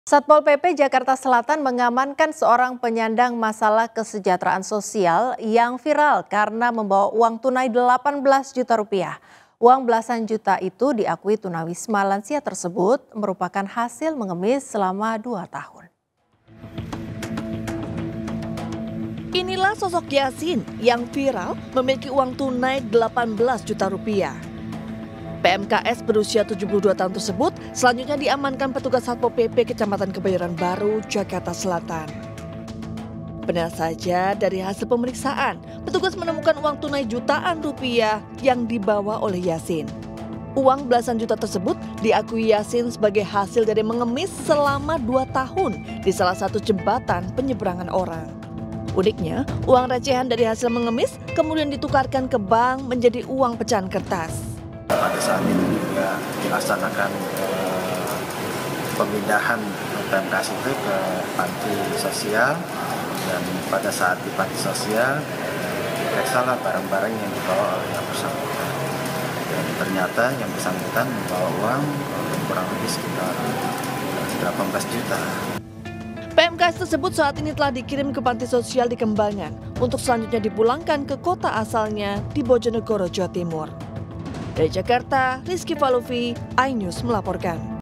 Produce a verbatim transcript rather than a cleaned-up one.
Satpol P P Jakarta Selatan mengamankan seorang penyandang masalah kesejahteraan sosial yang viral karena membawa uang tunai delapan belas juta rupiah. Uang belasan juta itu diakui tunawisma lansia tersebut merupakan hasil mengemis selama dua tahun. Inilah sosok Yasin yang viral memiliki uang tunai delapan belas juta rupiah. P M K S berusia tujuh puluh dua tahun tersebut selanjutnya diamankan petugas Satpol P P Kecamatan Kebayoran Baru, Jakarta Selatan. Benar saja, dari hasil pemeriksaan, petugas menemukan uang tunai jutaan rupiah yang dibawa oleh Yasin. Uang belasan juta tersebut diakui Yasin sebagai hasil dari mengemis selama dua tahun di salah satu jembatan penyeberangan orang. Uniknya, uang recehan dari hasil mengemis kemudian ditukarkan ke bank menjadi uang pecahan kertas. Pada saat ini juga dilaksanakan eh, pemindahan P M K S itu ke panti sosial, dan pada saat di panti sosial diperiksalah barang-barang yang dibawa oleh yang bersangkutan. Dan ternyata yang bersangkutan membawa uang kurang lebih sekitar delapan belas juta. P M K S tersebut saat ini telah dikirim ke panti sosial di Kembangan untuk selanjutnya dipulangkan ke kota asalnya di Bojonegoro, Jawa Timur. Dari Jakarta, Rizky Falufi, iNews melaporkan.